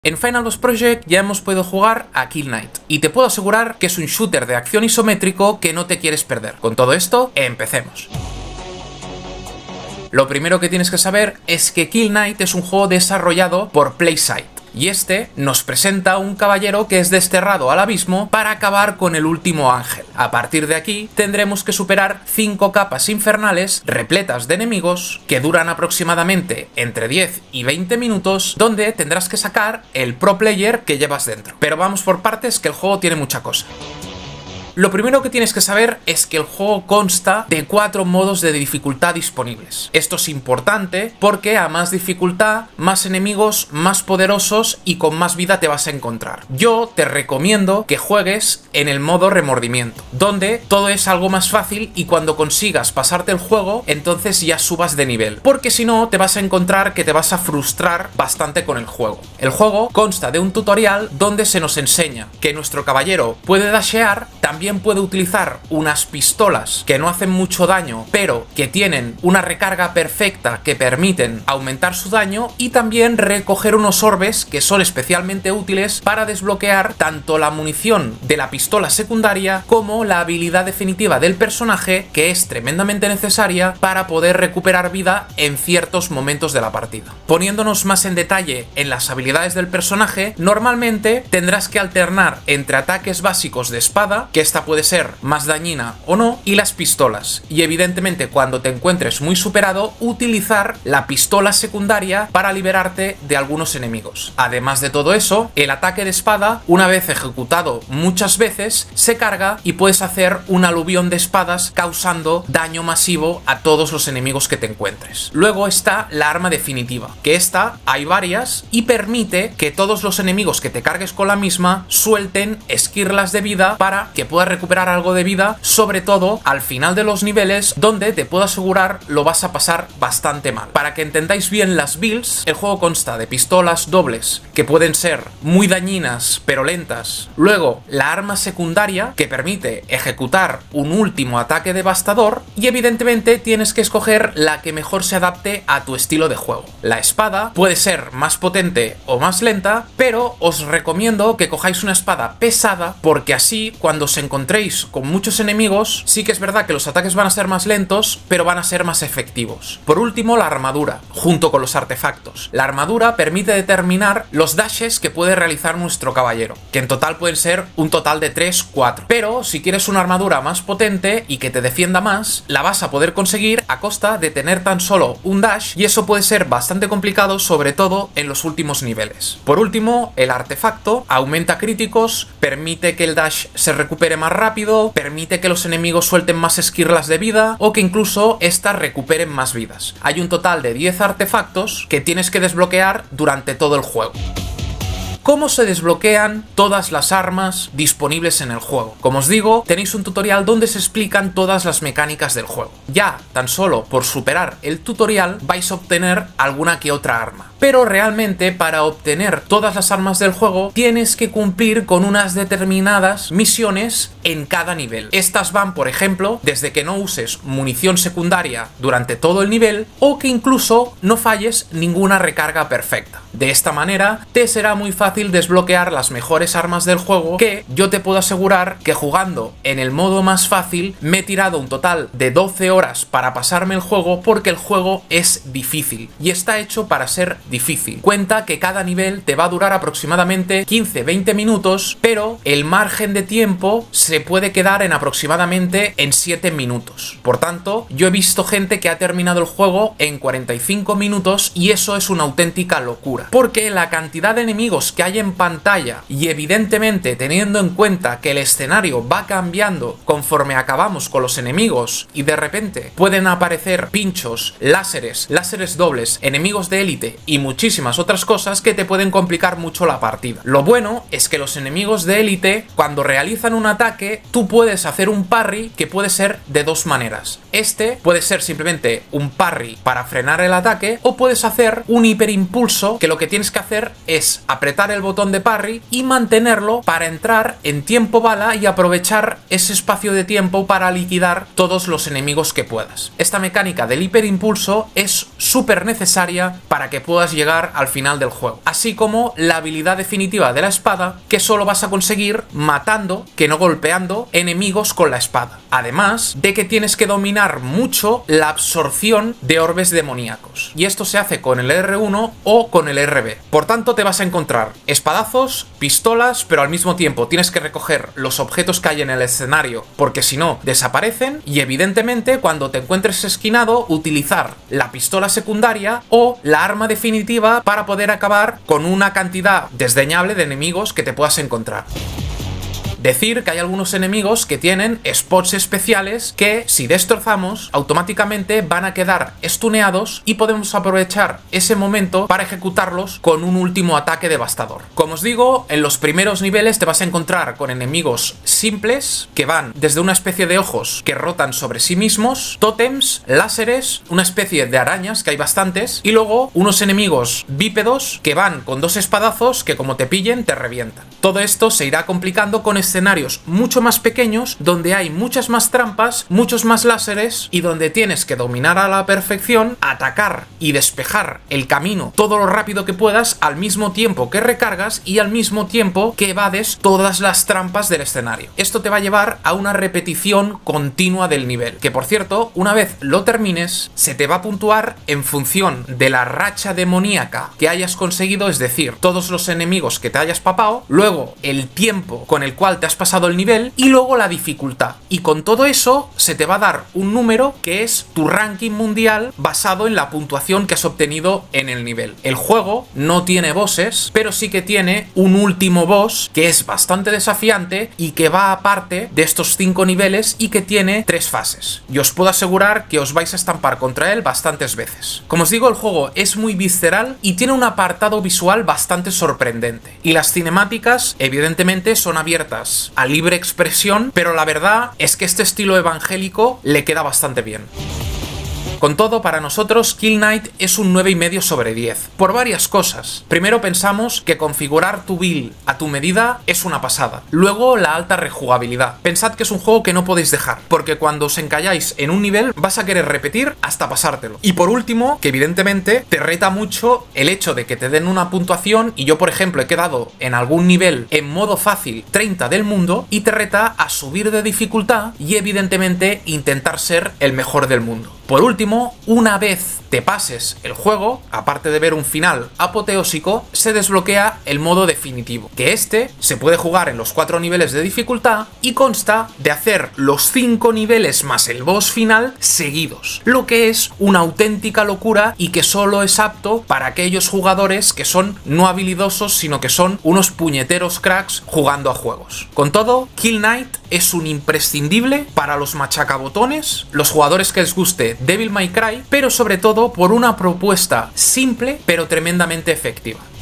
En Final Boss Project ya hemos podido jugar a Kill Knight, y te puedo asegurar que es un shooter de acción isométrico que no te quieres perder. Con todo esto, empecemos. Lo primero que tienes que saber es que Kill Knight es un juego desarrollado por PlaySide. Y este nos presenta un caballero que es desterrado al abismo para acabar con el último ángel. A partir de aquí tendremos que superar 5 capas infernales repletas de enemigos que duran aproximadamente entre 10 y 20 minutos, donde tendrás que sacar el pro player que llevas dentro. Pero vamos por partes, que el juego tiene mucha cosa. Lo primero que tienes que saber es que el juego consta de 4 modos de dificultad disponibles. Esto es importante porque a más dificultad, más enemigos, más poderosos y con más vida te vas a encontrar. Yo te recomiendo que juegues en el modo remordimiento, donde todo es algo más fácil y cuando consigas pasarte el juego, entonces ya subas de nivel. Porque si no, te vas a encontrar que te vas a frustrar bastante con el juego. El juego consta de un tutorial donde se nos enseña que nuestro caballero puede dashear, también puede utilizar unas pistolas que no hacen mucho daño, pero que tienen una recarga perfecta que permiten aumentar su daño, y también recoger unos orbes que son especialmente útiles para desbloquear tanto la munición de la pistola secundaria como la habilidad definitiva del personaje, que es tremendamente necesaria para poder recuperar vida en ciertos momentos de la partida. Poniéndonos más en detalle en las habilidades del personaje, normalmente tendrás que alternar entre ataques básicos de espada, que esta puede ser más dañina o no, y las pistolas. Y evidentemente cuando te encuentres muy superado, utilizar la pistola secundaria para liberarte de algunos enemigos. Además de todo eso, el ataque de espada, una vez ejecutado muchas veces, se carga y puedes hacer un aluvión de espadas causando daño masivo a todos los enemigos que te encuentres. Luego está la arma definitiva, que esta hay varias y permite que todos los enemigos que te cargues con la misma suelten esquirlas de vida para que puedas recuperar algo de vida, sobre todo al final de los niveles, donde te puedo asegurar lo vas a pasar bastante mal. Para que entendáis bien las builds, el juego consta de pistolas dobles que pueden ser muy dañinas pero lentas, luego la arma secundaria que permite ejecutar un último ataque devastador, y evidentemente tienes que escoger la que mejor se adapte a tu estilo de juego. La espada puede ser más potente o más lenta, pero os recomiendo que cojáis una espada pesada, porque así cuando os encontréis con muchos enemigos, sí que es verdad que los ataques van a ser más lentos, pero van a ser más efectivos. Por último, la armadura, junto con los artefactos. La armadura permite determinar los dashes que puede realizar nuestro caballero, que en total pueden ser un total de 3-4. Pero si quieres una armadura más potente y que te defienda más, la vas a poder conseguir a costa de tener tan solo un dash, y eso puede ser bastante complicado, sobre todo en los últimos niveles. Por último, el artefacto aumenta críticos, permite que el dash se recupere más rápido, permite que los enemigos suelten más esquirlas de vida o que incluso estas recuperen más vidas. Hay un total de 10 artefactos que tienes que desbloquear durante todo el juego. ¿Cómo se desbloquean todas las armas disponibles en el juego? Como os digo, tenéis un tutorial donde se explican todas las mecánicas del juego. Ya tan solo por superar el tutorial vais a obtener alguna que otra arma. Pero realmente para obtener todas las armas del juego tienes que cumplir con unas determinadas misiones en cada nivel. Estas van, por ejemplo, desde que no uses munición secundaria durante todo el nivel, o que incluso no falles ninguna recarga perfecta. De esta manera te será muy fácil desbloquear las mejores armas del juego, que yo te puedo asegurar que jugando en el modo más fácil me he tirado un total de 12 horas para pasarme el juego, porque el juego es difícil y está hecho para ser difícil. Cuenta que cada nivel te va a durar aproximadamente 15-20 minutos, pero el margen de tiempo se puede quedar en aproximadamente en 7 minutos. Por tanto, yo he visto gente que ha terminado el juego en 45 minutos y eso es una auténtica locura, porque la cantidad de enemigos que hay en pantalla, y evidentemente teniendo en cuenta que el escenario va cambiando conforme acabamos con los enemigos y de repente pueden aparecer pinchos, láseres dobles, enemigos de élite y muchísimas otras cosas que te pueden complicar mucho la partida. Lo bueno es que los enemigos de élite, cuando realizan un ataque, tú puedes hacer un parry que puede ser de dos maneras. Este puede ser simplemente un parry para frenar el ataque, o puedes hacer un hiperimpulso, que lo que tienes que hacer es apretar el botón de parry y mantenerlo para entrar en tiempo bala y aprovechar ese espacio de tiempo para liquidar todos los enemigos que puedas. Esta mecánica del hiperimpulso es súper necesaria para que puedas puedas llegar al final del juego. Así como la habilidad definitiva de la espada, que solo vas a conseguir matando, que no golpeando, enemigos con la espada. Además de que tienes que dominar mucho la absorción de orbes demoníacos. Y esto se hace con el R1 o con el RB. Por tanto, te vas a encontrar espadazos, pistolas, pero al mismo tiempo tienes que recoger los objetos que hay en el escenario, porque si no, desaparecen. Y evidentemente, cuando te encuentres esquinado, utilizar la pistola secundaria o la arma definitiva para poder acabar con una cantidad desdeñable de enemigos que te puedas encontrar. Decir que hay algunos enemigos que tienen spots especiales que, si destrozamos, automáticamente van a quedar stuneados y podemos aprovechar ese momento para ejecutarlos con un último ataque devastador. Como os digo, en los primeros niveles te vas a encontrar con enemigos simples que van desde una especie de ojos que rotan sobre sí mismos, tótems, láseres, una especie de arañas, que hay bastantes, y luego unos enemigos bípedos que van con dos espadazos que, como te pillen, te revientan. Todo esto se irá complicando con escenarios mucho más pequeños, donde hay muchas más trampas, muchos más láseres y donde tienes que dominar a la perfección, atacar y despejar el camino todo lo rápido que puedas, al mismo tiempo que recargas y al mismo tiempo que evades todas las trampas del escenario. Esto te va a llevar a una repetición continua del nivel, que por cierto, una vez lo termines, se te va a puntuar en función de la racha demoníaca que hayas conseguido, es decir, todos los enemigos que te hayas papado, luego el tiempo con el cual te has pasado el nivel y luego la dificultad. Y con todo eso se te va a dar un número que es tu ranking mundial basado en la puntuación que has obtenido en el nivel. El juego no tiene bosses, pero sí que tiene un último boss que es bastante desafiante y que va aparte de estos 5 niveles y que tiene 3 fases. Y os puedo asegurar que os vais a estampar contra él bastantes veces. Como os digo, el juego es muy visceral y tiene un apartado visual bastante sorprendente. Y las cinemáticas, evidentemente, son abiertas a libre expresión, pero la verdad es que este estilo evangélico le queda bastante bien. Con todo, para nosotros Kill Knight es un 9,5 sobre 10, por varias cosas. Primero, pensamos que configurar tu build a tu medida es una pasada. Luego, la alta rejugabilidad. Pensad que es un juego que no podéis dejar, porque cuando os encalláis en un nivel vas a querer repetir hasta pasártelo. Y por último, que evidentemente te reta mucho el hecho de que te den una puntuación, y yo por ejemplo he quedado en algún nivel en modo fácil 30 del mundo, y te reta a subir de dificultad y evidentemente intentar ser el mejor del mundo. Por último, una vez te pases el juego, aparte de ver un final apoteósico, se desbloquea el modo definitivo, que este se puede jugar en los 4 niveles de dificultad y consta de hacer los 5 niveles más el boss final seguidos, lo que es una auténtica locura y que solo es apto para aquellos jugadores que son no habilidosos, sino que son unos puñeteros cracks jugando a juegos. Con todo, Kill Knight es un imprescindible para los machacabotones, los jugadores que les guste Devil May Cry, pero sobre todo por una propuesta simple pero tremendamente efectiva.